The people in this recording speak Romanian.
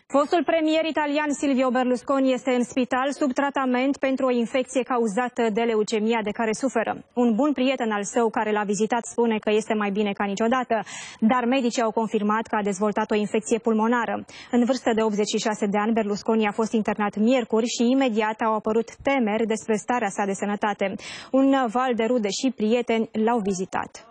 Fostul premier italian Silvio Berlusconi este în spital sub tratament pentru o infecție cauzată de leucemia de care suferă. Un bun prieten al său care l-a vizitat spune că este mai bine ca niciodată, dar medicii au confirmat că a dezvoltat o infecție pulmonară. În vârstă de 86 de ani, Berlusconi a fost internat miercuri și imediat au apărut temeri despre starea sa de sănătate. Un val de rude și prieteni l-au vizitat.